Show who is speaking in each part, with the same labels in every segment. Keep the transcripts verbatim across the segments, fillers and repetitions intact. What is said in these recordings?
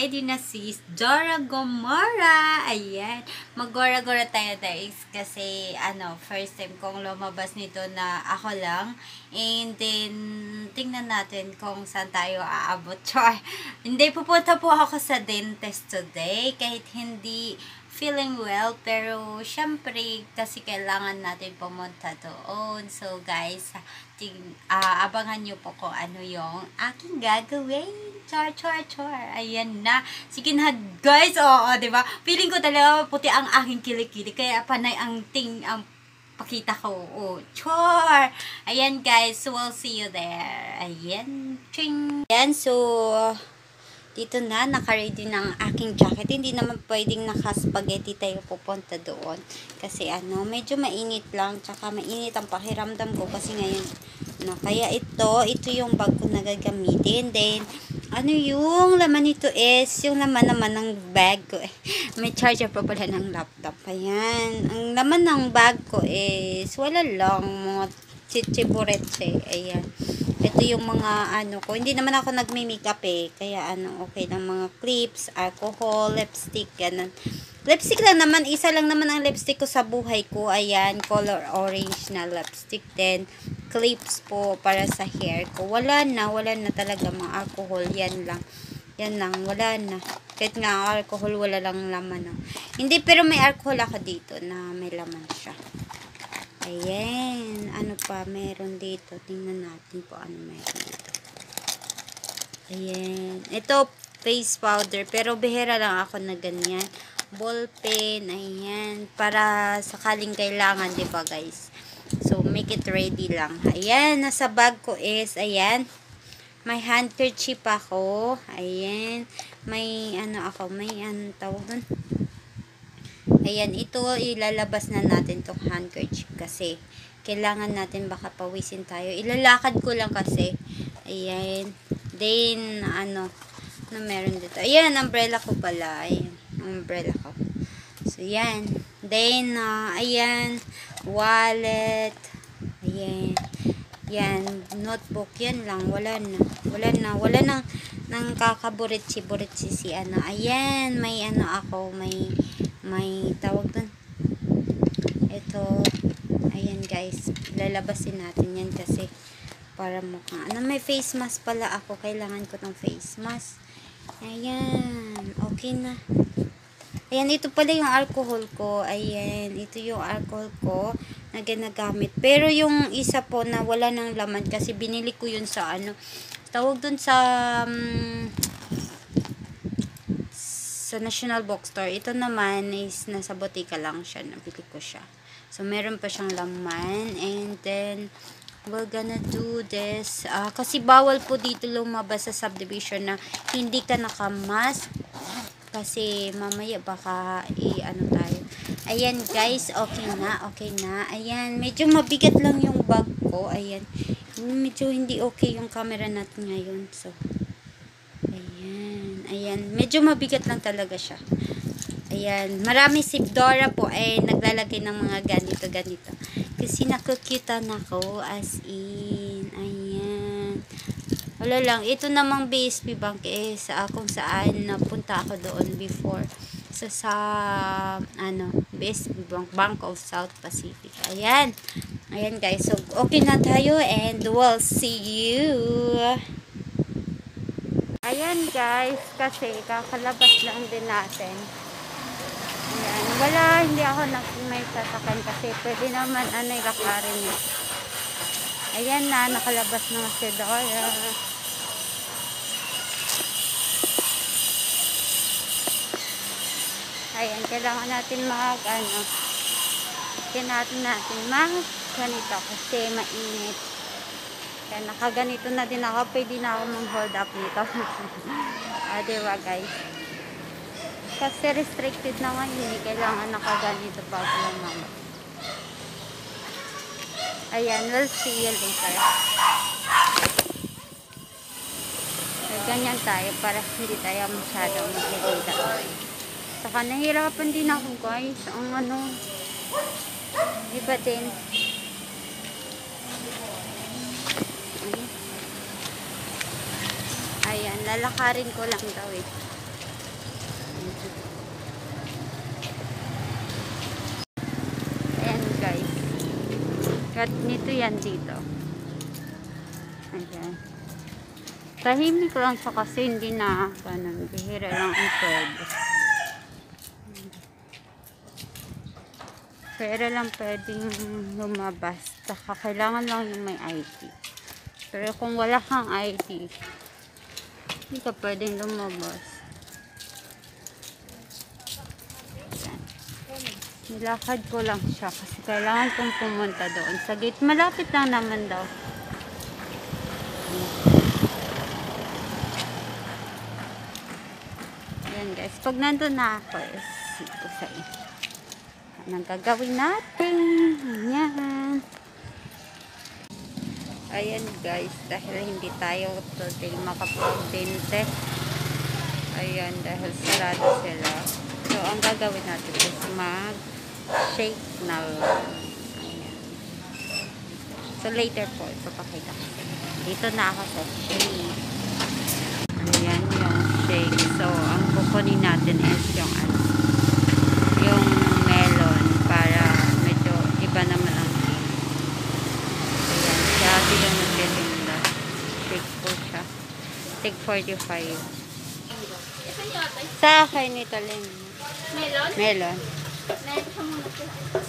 Speaker 1: naka-ready na si Dora Gomora. Ayan. Mag-gora-gora tayo guys. Kasi, ano, first time kong lumabas nito na ako lang. And then, tingnan natin kung saan tayo aabot. Char. Hindi, pupunta po ako sa dentist today. Kahit hindi feeling well, pero syempre kasi kailangan natin pumunta doon. So guys, ting, uh, abangan nyo po kung ano yung aking gagawin. Char, char, char. Ayan na. Sige na guys. Oo, diba? Feeling ko talaga puti ang aking kilikili. Kaya panay ang ting, ang pakita ko. Oh, char. Ayan guys. So we'll see you there. Ayan. Ching. Ayan, so dito na, naka-ready na ang aking jacket. Hindi naman pwedeng naka-spaghetti tayo pupunta doon. Kasi ano, medyo mainit lang. Tsaka mainit ang pakiramdam ko kasi ngayon. No, kaya ito, ito yung bag ko na gagamitin. Then, ano yung laman nito is, yung laman naman ng bag ko. Eh, may charger pa pala ng laptop. Ayan. Ang laman ng bag ko is, wala lang. Mga chichiburetse. Ayan. Ito yung mga ano ko. Hindi naman ako nagme-makeup eh. Kaya ano, okay lang mga clips, alcohol, lipstick, ganun. Lipstick lang naman. Isa lang naman ang lipstick ko sa buhay ko. Ayan, color orange na lipstick. Then, clips po para sa hair ko. Wala na. Wala na talaga mga alcohol. Yan lang. Yan lang. Wala na. Kahit nga alcohol, wala lang laman. No? Hindi, pero may alcohol ako dito na may laman siya. Ayan. Ano pa meron dito? Tingnan natin po ano meron dito. Ayan. Ito, face powder. Pero bihira lang ako na ganyan. Ball pen. Ayan. Para sakaling kailangan, diba guys? So, make it ready lang. Ayan. Nasa bag ko is, ayan. May handkerchief ako. Ayan. May, ano ako, may, ano tawag dun? Ayan, ito ilalabas na natin tong handkerchief kasi kailangan natin baka pawisin tayo. Ilalakad ko lang kasi. Ayan. Then, ano, na meron dito. Ayan, umbrella ko pala. Ayan, umbrella ko. So, yan. Then, uh, ayan, wallet. Ayan. Yan, notebook. Yan lang. Wala na. Wala na. Wala nang, nang kakaburitsi-buritsi si ano. Ayan, may ano ako, may may tawag dun ito, ayan guys, lalabasin natin yan kasi para mukhang, ano, may face mask pala ako, kailangan ko ng face mask. Ayan, okay na. Ayan, ito pala yung alcohol ko. Ayan, ito yung alcohol ko na ginagamit, pero yung isa po na wala ng laman kasi binili ko yun sa ano, tawag dun sa um, sa National Bookstore. Ito naman is nasa botika lang siya. Nabili ko siya. So, meron pa siyang laman. And then, we're gonna do this. Uh, kasi bawal po dito lumabas sa subdivision na hindi ka nakamas. Kasi mamaya baka i-ano tayo. Ayan guys, okay na. Okay na. Ayan, medyo mabigat lang yung bag ko. Ayan. Medyo hindi okay yung camera natin ngayon. So, ayan, ayan, medyo mabigat lang talaga siya. Ayan, marami si Dora po ay eh, naglalagay ng mga ganito, ganito. Kasi nakukutan ako as in, ayan. Wala lang, ito namang B S P Bank eh, sa kung saan napunta ako doon before. So, sa, ano, B S P Bank, Bank of South Pacific. Ayan, ayan guys, so okay na tayo and we'll see you. Ayan guys, kasi kakalabas lang din natin. Ayan, wala, hindi ako nag may sasakyan kasi pwede naman ano ilakarin eh. Ayan na, nakalabas na si Dora. Ayan, kailangan natin mag ano, kailangan natin mag ganito kasi mainit. Kaya nakaganito na din ako. Pwede na ako mag-hold up nito. Ah, diba guys? Kasi restricted na ngayon. Hindi kailangan nakaganito bago lang mama. Ayan. We'll see you later. So, ganyan tayo para hindi tayo masyadong mag-hold up. Saka nahirapan din ako guys. Ang ano. Iba din. Ayan, lalakarin ko lang daw eh. Kat nito yan dito. Ayan. Tahimik lang siya kasi hindi na ganun. Bihira lang ang pwede. Pero lang pwedeng lumabas. Saka kailangan lang yung may I D. Pero kung wala kang I D, hindi ka pwedeng lumabas. Ayan. Nilakad ko lang siya kasi kailangan kong pumunta doon. Sa gate, malapit lang naman daw. Ayan guys, pag nandun na ako, is ito sa inyo. Anong gagawin natin? Ayan. Ayan guys, dahil hindi tayo today makapag-dente. Ayan, dahil sarado sila. So, ang gagawin natin is mag-shake na lang. Ayan. So, later po, ipapakita ko. Dito na ako sa shake. Ayan yung shake. So, ang kukunin natin is yung ano, yung melon para medyo iba naman ang shake. Ayan, dati yung nagtitinda. Shake po siya. Take forty-five. Sa akin ito lang.
Speaker 2: Melon?
Speaker 1: Melon.
Speaker 2: Melon ka muna po.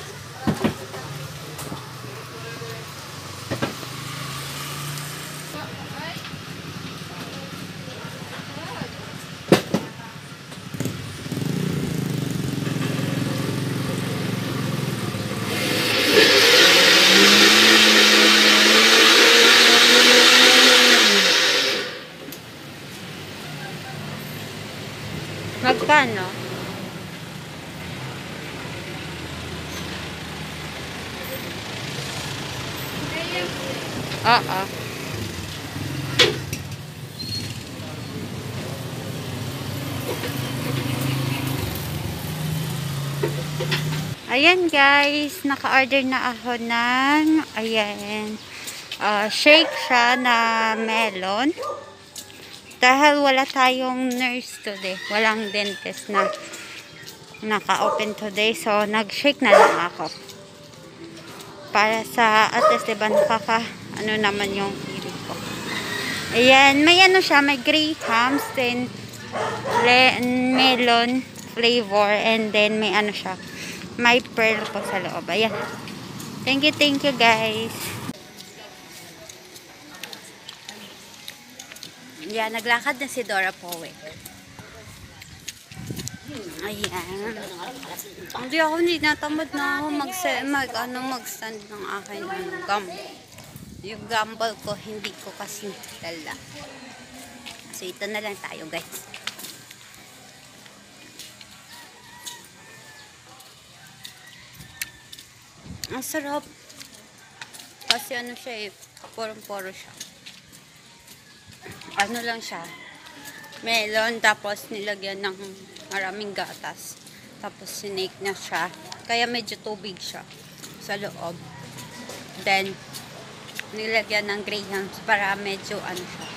Speaker 1: Magkano? Oo. Ayan guys, naka-order na ako ng ayan, uh, shake siya na melon. Dahil wala tayong nurse today, walang dentist na naka-open today, so nag-shake na lang ako. Para sa, at least diba nakaka, ano naman yung hilig ko. Ayan, may ano siya, may grahams, then melon flavor, and then may ano siya, may pearl po sa loob. Ayan. Thank you, thank you guys. Yan, naglakad na si Dora Poe. Ayan. Hindi ako, hindi natamad na ako mag, mag, ano, mag-stand ng akin ano, gum. Yung gumball ko, hindi ko kasi dala. So, ito na lang tayo guys. Ang sarap. Kasi ano siya eh, porong-poro siya. Ano lang siya, melon, tapos nilagyan ng maraming gatas, tapos sinake na siya, kaya medyo tubig siya sa loob, then nilagyan ng grahams para medyo ano siya.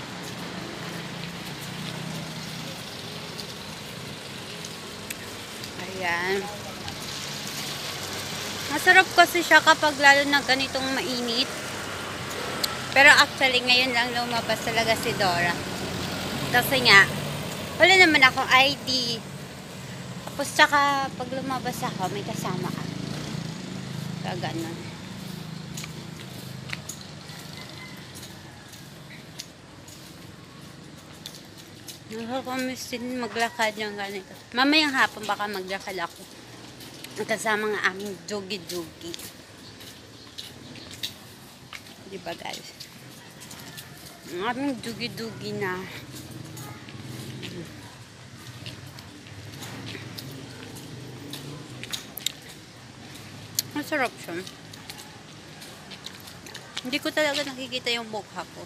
Speaker 1: Ayan, masarap kasi siya kapag lalo na ganitong mainit. Pero actually, ngayon lang lumabas talaga si Dora. Kasi nga, wala naman akong I D. Tapos tsaka, pag lumabas ako, may kasama ka. Kaya ganun. Nakakamiss din maglakad yung ganito. Mamayang hapon baka maglakad ako. Kasama nga aming jogi-jogi. Diba guys? Ang aming dugi-dugi na. Masarap siya. Hindi ko talaga nakikita yung mukha ko.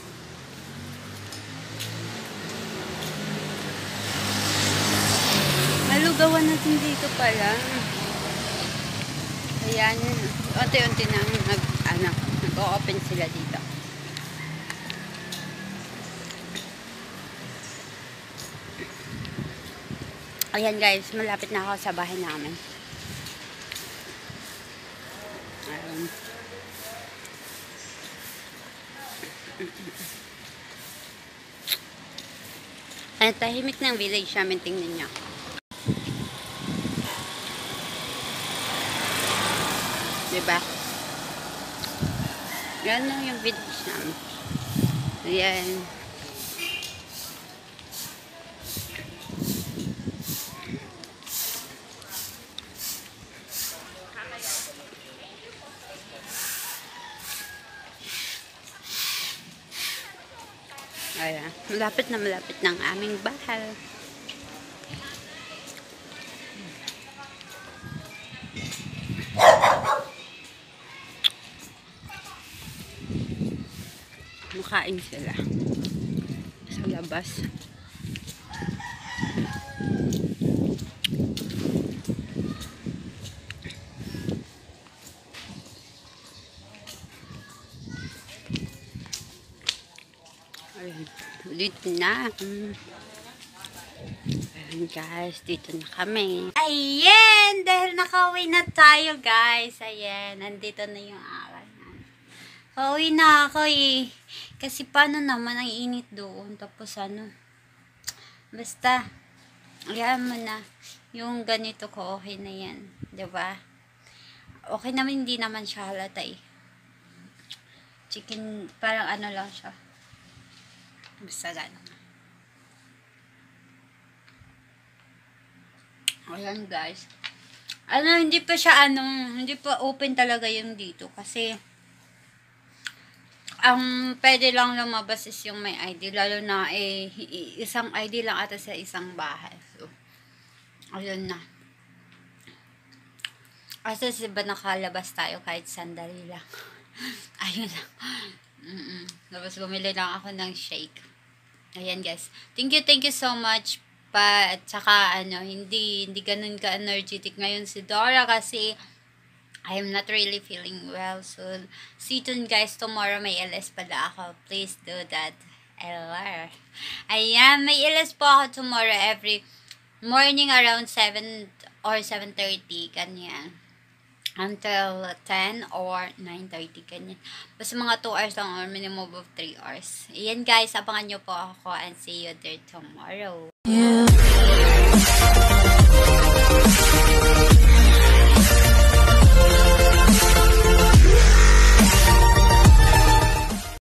Speaker 1: Nalugawan natin dito pala. Ayan. Unti-unti nang nag, ano, nag-o-open sila dito. Ayan guys, malapit na ako sa bahay namin. Ayan. Ang tahimik ng village namin, tingnan nyo. Diba? Yan lang yung village namin. Ayan. Ayan. Malapit na malapit ng aming bahay. Makain sila sa labas. Ayan, dito na. Ayan guys, dito na kami. Ayan, dahil nakauwi na tayo guys. Ayan, nandito na yung akin. Pauwi na ako eh. Kasi paano naman ang init doon. Tapos ano. Basta. Ayan mo na. Yung ganito ko okay na yan. Diba? Okay naman, hindi naman siya halata eh. Chicken, parang ano lang siya. Basta gano'n. Ayan guys. Ano, hindi pa siya ano. Hindi pa open talaga yung dito. Kasi ang pwede lang lumabas is yung may I D. Lalo na eh, isang I D lang ata sa isang bahay. So, ayun na. Kasi diba nakalabas tayo kahit sandali lang. Ayun lang. Mm -mm. Tapos bumili lang ako ng shake. Ayan guys. Thank you, thank you so much. Pa, at saka ano, hindi, hindi ganun ka-energetic ngayon si Dora kasi I am not really feeling well. So, see you soon guys. Tomorrow may L S pala ako. Please do that. L R. Ayan, may L S po ako tomorrow every morning around seven or seven thirty. Ganyan. Until ten or nine thirty. Ganyan. Basta mga two hours lang or minimum of three hours. Ayan guys, abangan nyo po ako and see you there tomorrow. Yeah.